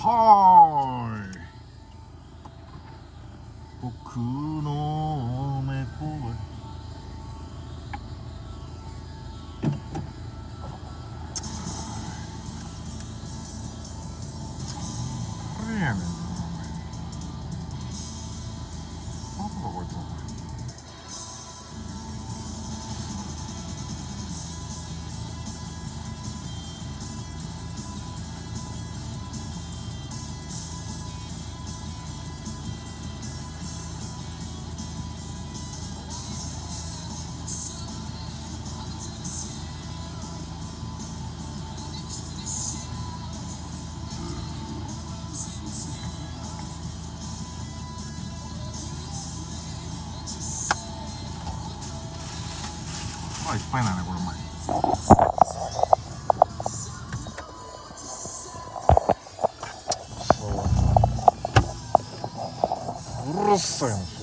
はーい。僕の猫は誰やねんな、お前。バカかこいつ。いっぱいなねこれお前。そううるさいな。